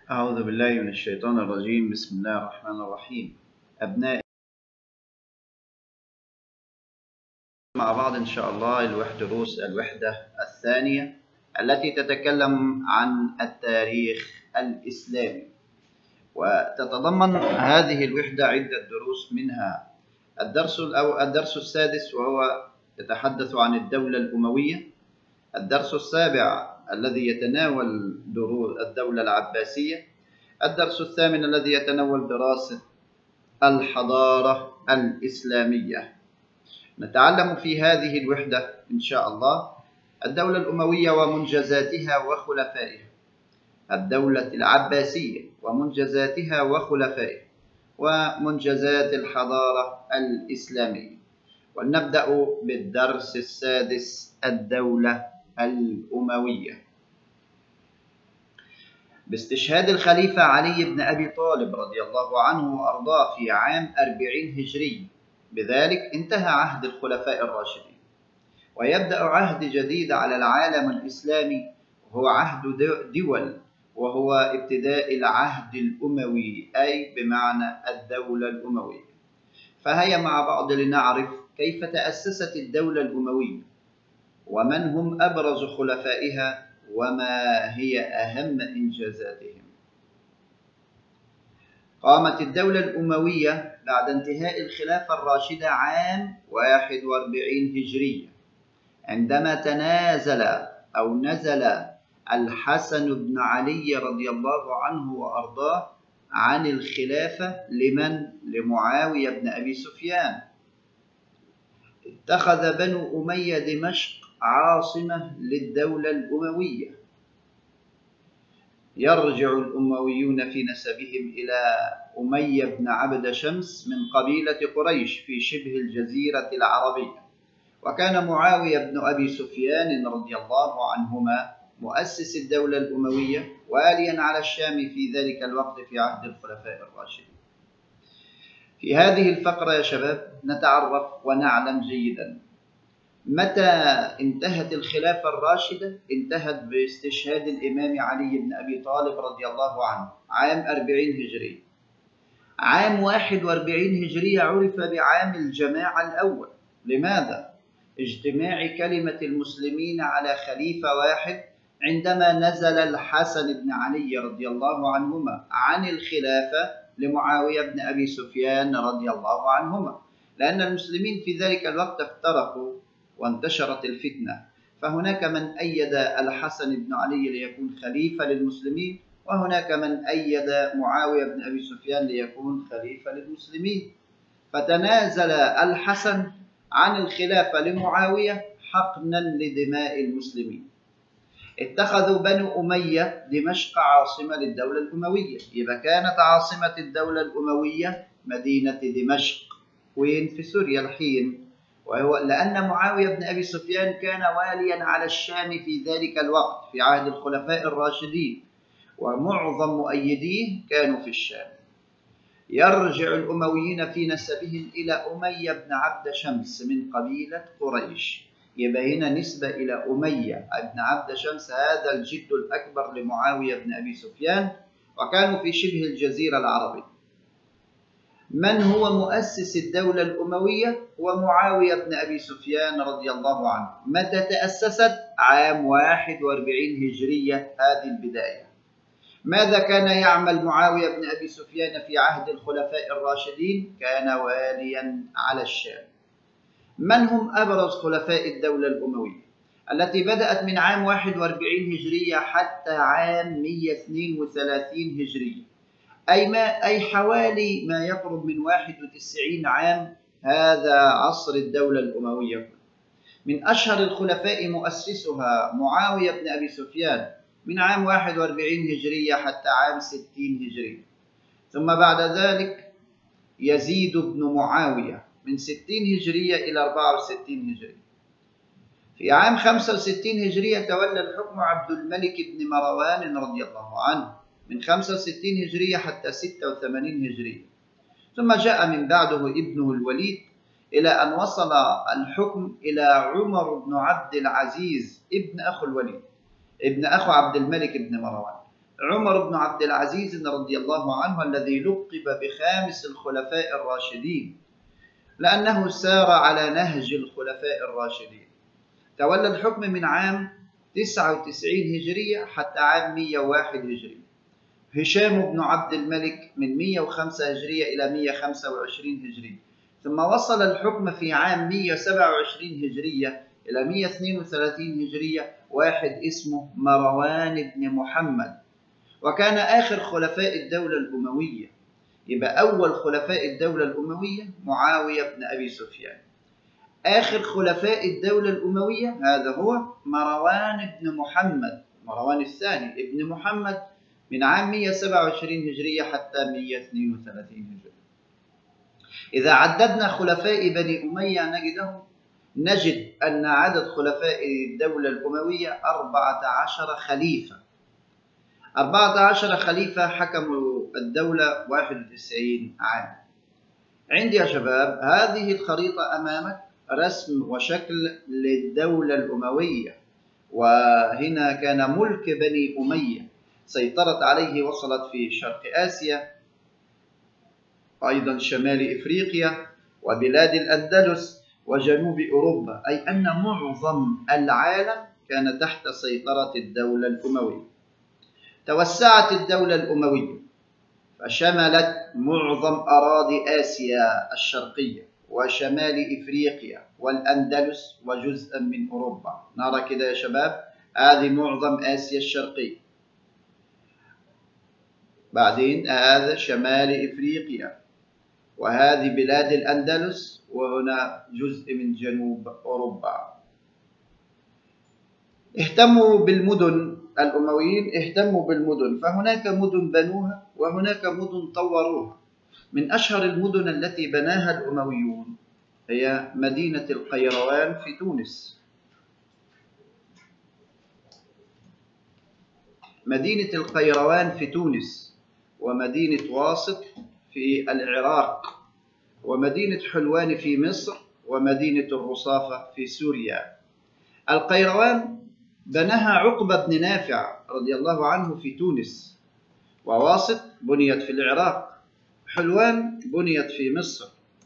أعوذ بالله من الشيطان الرجيم. بسم الله الرحمن الرحيم. أبنائي، مع بعض إن شاء الله الوحدة الثانية التي تتكلم عن التاريخ الإسلامي، وتتضمن هذه الوحدة عدة دروس، منها الدرس السادس وهو يتحدث عن الدولة الأموية، الدرس السابع الذي يتناول الدولة العباسية، الدرس الثامن الذي يتناول دراسة الحضارة الإسلامية. نتعلم في هذه الوحدة إن شاء الله الدولة الأموية ومنجزاتها وخلفائها، الدولة العباسية ومنجزاتها وخلفائها، ومنجزات الحضارة الإسلامية. ولنبدأ بالدرس السادس، الدولة الأموية. باستشهاد الخليفة علي بن أبي طالب رضي الله عنه وأرضاه في عام 40 هجري، بذلك انتهى عهد الخلفاء الراشدين، ويبدأ عهد جديد على العالم الإسلامي، وهو عهد دول، وهو ابتداء العهد الأموي، أي بمعنى الدولة الأموية. فهيا مع بعض لنعرف كيف تأسست الدولة الأموية، ومن هم أبرز خلفائها، وما هي أهم إنجازاتهم. قامت الدولة الأموية بعد انتهاء الخلافة الراشدة عام 41 هجرية، عندما نزل الحسن بن علي رضي الله عنه وأرضاه عن الخلافة لمعاوية بن أبي سفيان. اتخذ بنو أمية دمشق عاصمة للدولة الأموية. يرجع الأمويون في نسبهم إلى أمية بن عبد شمس من قبيلة قريش في شبه الجزيرة العربية، وكان معاوية بن أبي سفيان رضي الله عنهما مؤسس الدولة الأموية، واليا على الشام في ذلك الوقت في عهد الخلفاء الراشدين. في هذه الفقرة يا شباب نتعرف ونعلم جيدا متى انتهت الخلافة الراشدة. انتهت باستشهاد الإمام علي بن أبي طالب رضي الله عنه عام 40 هجري. عام 41 هجرية عرف بعام الجماعة الأول. لماذا؟ اجتماع كلمة المسلمين على خليفة واحد عندما نزل الحسن بن علي رضي الله عنهما عن الخلافة لمعاوية بن أبي سفيان رضي الله عنهما، لأن المسلمين في ذلك الوقت افترقوا وانتشرت الفتنة، فهناك من أيد الحسن بن علي ليكون خليفة للمسلمين، وهناك من أيد معاوية بن أبي سفيان ليكون خليفة للمسلمين. فتنازل الحسن عن الخلافة لمعاوية حقنا لدماء المسلمين. اتخذوا بنو أمية دمشق عاصمة للدولة الأموية، يبقى كانت عاصمة الدولة الأموية مدينة دمشق، وين؟ في سوريا الحين. وهو لأن معاوية بن أبي سفيان كان واليا على الشام في ذلك الوقت في عهد الخلفاء الراشدين، ومعظم مؤيديه كانوا في الشام. يرجع الأمويين في نسبهم إلى أمية بن عبد شمس من قبيلة قريش، يبقى هنا نسبة إلى أمية بن عبد شمس، هذا الجد الأكبر لمعاوية بن أبي سفيان، وكانوا في شبه الجزيرة العربية. من هو مؤسس الدولة الأموية؟ هو معاوية بن أبي سفيان رضي الله عنه. متى تأسست؟ عام 41 هجرية، هذه البداية. ماذا كان يعمل معاوية بن أبي سفيان في عهد الخلفاء الراشدين؟ كان واليا على الشام. من هم أبرز خلفاء الدولة الأموية التي بدأت من عام 41 هجرية حتى عام 132 هجرية، أي حوالي ما يقرب من 91 عام، هذا عصر الدولة الأموية. من أشهر الخلفاء مؤسسها معاوية بن أبي سفيان من عام 41 هجرية حتى عام 60 هجرية، ثم بعد ذلك يزيد بن معاوية من 60 هجرية إلى 64 هجرية. في عام 65 هجرية تولى الحكم عبد الملك بن مروان رضي الله عنه من 65 هجرية حتى 86 هجرية، ثم جاء من بعده ابنه الوليد، إلى أن وصل الحكم إلى عمر بن عبد العزيز ابن أخو الوليد، ابن أخو عبد الملك بن مروان. عمر بن عبد العزيز رضي الله عنه الذي لقب بخامس الخلفاء الراشدين لأنه سار على نهج الخلفاء الراشدين. تولى الحكم من عام 99 هجرية حتى عام 101 هجرية. هشام بن عبد الملك من 105 هجرية إلى 125 هجرية، ثم وصل الحكم في عام 127 هجرية إلى 132 هجرية واحد اسمه مروان بن محمد، وكان آخر خلفاء الدولة الأموية. يبقى أول خلفاء الدولة الأموية معاوية بن أبي سفيان، آخر خلفاء الدولة الأموية هذا هو مروان بن محمد، مروان الثاني ابن محمد، من عام 127 هجرية حتى 132 هجرية. إذا عددنا خلفاء بني أمية نجد أن عدد خلفاء الدولة الأموية 14 خليفة. 14 خليفة حكموا الدولة 91 عام. عندي يا شباب هذه الخريطة أمامك رسم وشكل للدولة الأموية، وهنا كان ملك بني أمية سيطرت عليه، وصلت في شرق آسيا، أيضا شمال إفريقيا وبلاد الأندلس وجنوب أوروبا، أي أن معظم العالم كان تحت سيطرة الدولة الأموية. توسعت الدولة الأموية فشملت معظم أراضي آسيا الشرقية وشمال إفريقيا والأندلس وجزءا من أوروبا. نرى كده يا شباب هذه معظم آسيا الشرقية، بعدين هذا شمال إفريقيا، وهذه بلاد الأندلس، وهنا جزء من جنوب أوروبا. اهتموا بالمدن، الأمويين اهتموا بالمدن، فهناك مدن بنوها وهناك مدن طوروها. من أشهر المدن التي بناها الأمويون هي مدينة القيروان في تونس. مدينة القيروان في تونس، ومدينة واسط في العراق، ومدينة حلوان في مصر، ومدينة الرصافة في سوريا. القيروان بناها عقبة بن نافع رضي الله عنه في تونس، وواسط بنيت في العراق، حلوان بنيت في مصر،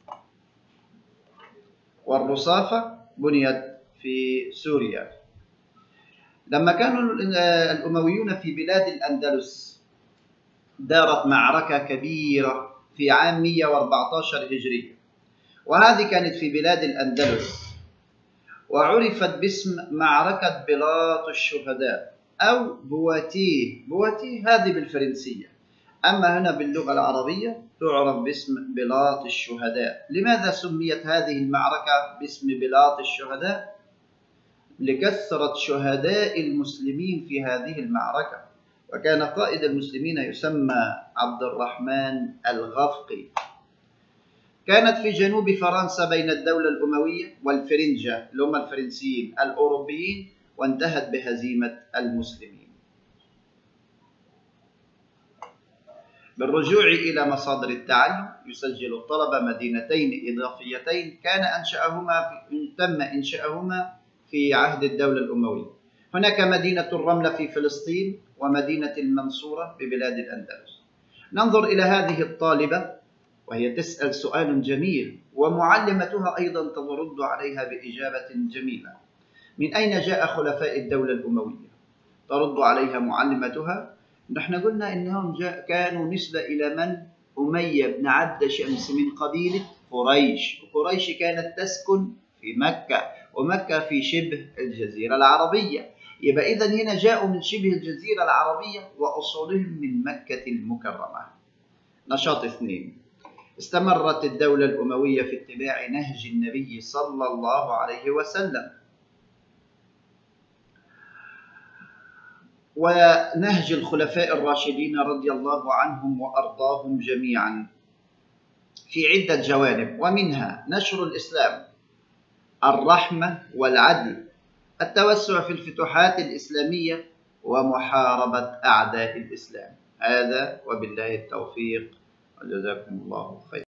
والرصافة بنيت في سوريا. لما كانوا الأمويون في بلاد الأندلس دارت معركة كبيرة في عام 114 هجرية، وهذه كانت في بلاد الأندلس، وعرفت باسم معركة بلاط الشهداء أو بواتيه. بواتيه هذه بالفرنسية، أما هنا باللغة العربية تعرف باسم بلاط الشهداء. لماذا سميت هذه المعركة باسم بلاط الشهداء؟ لكثرة شهداء المسلمين في هذه المعركة، وكان قائد المسلمين يسمى عبد الرحمن الغفقي. كانت في جنوب فرنسا بين الدولة الأموية والفرنجة اللي هم الفرنسيين الأوروبيين، وانتهت بهزيمة المسلمين. بالرجوع إلى مصادر التعلم، يسجل الطلبة مدينتين إضافيتين تم إنشاؤهما في عهد الدولة الأموية. هناك مدينة الرملة في فلسطين، ومدينة المنصورة ببلاد الأندلس. ننظر إلى هذه الطالبة وهي تسأل سؤال جميل، ومعلمتها أيضا ترد عليها بإجابة جميلة. من أين جاء خلفاء الدولة الأموية؟ ترد عليها معلمتها: نحن قلنا إنهم كانوا نسبة إلى من؟ أمية بن عبد شمس من قبيلة قريش، وقريش كانت تسكن في مكة، ومكة في شبه الجزيرة العربية. يبقى إذن هنا جاءوا من شبه الجزيرة العربية وأصولهم من مكة المكرمة. نشاط 2: استمرت الدولة الأموية في اتباع نهج النبي صلى الله عليه وسلم ونهج الخلفاء الراشدين رضي الله عنهم وأرضاهم جميعا في عدة جوانب، ومنها نشر الإسلام، الرحمة والعدل، التوسع في الفتوحات الإسلامية، ومحاربة أعداء الإسلام. هذا وبالله التوفيق، وجزاكم الله خيرا.